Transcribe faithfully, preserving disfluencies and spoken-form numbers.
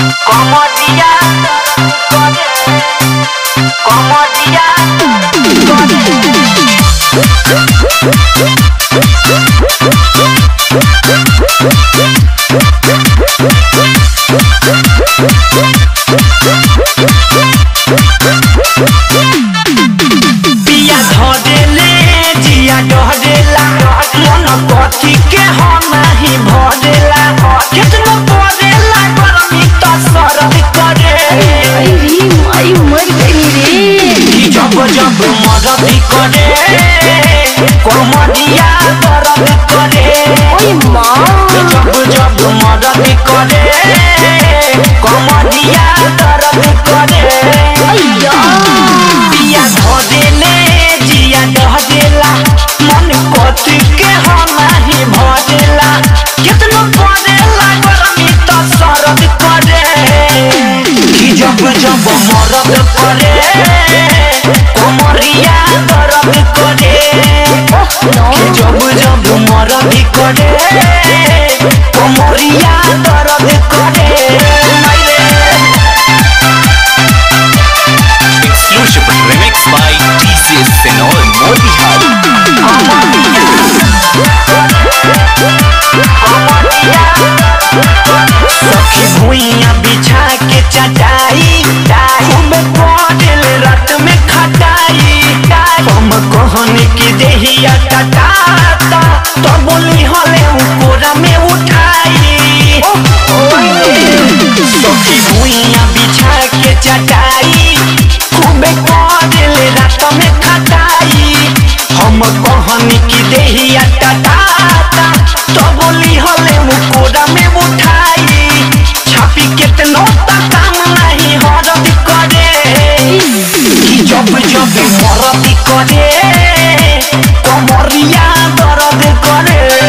Comodia, comodia, पिया धरेले जिया डरेला मन कथी के हम नहीं भरेला कितना पड़ेला गरमी तो सरद करे आई री माई मर गई रे जब जब मदद करे कोमरिया दर्द करे ओए माँ जब जब मदद करे कोमरिया दर्द करे अय्या पिया धरेले जिया डरेला मन कथी के हम नहीं भरेला कितना पड़ेला गरमी तो सरद करे कि जब जब मदद करे कोमरिया दर्द करे कि जब जब मदद करे कोमरिया दर्द करे Exclusive remix by D J Senor Motihari. सखी भुइया बिछा के चटाई खूब पड़ल रात में खटाई हम कहन की देहिया टटाता तो बोली हले कोरा में उठाई सखी भुइया बिछा के चटाई खूब पड़ल रात में खटाई हम कहन की देहिया टटाता तो बोली हले कोरा में उठाई छापी कितनो तक काम नहीं हरद करे कि जब जब मरद करे कोमरिया दर्द करे